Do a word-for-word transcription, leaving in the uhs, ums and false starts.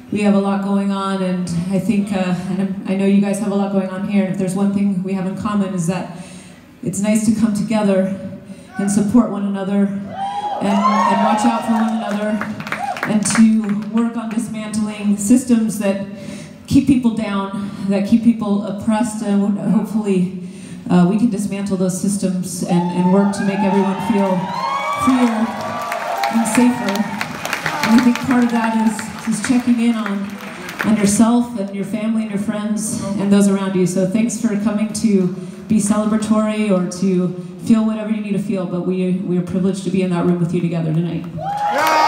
we have a lot going on, and I think, uh, and I know you guys have a lot going on here, and if there's one thing we have in common is that it's nice to come together and support one another and, and watch out for one another and to work on dismantling systems that keep people down, that keep people oppressed, and hopefully uh, we can dismantle those systems and, and work to make everyone feel freer and safer. And I think part of that is, is checking in on, on yourself and your family and your friends and those around you. So thanks for coming to be celebratory or to feel whatever you need to feel, but we, we are privileged to be in that room with you together tonight.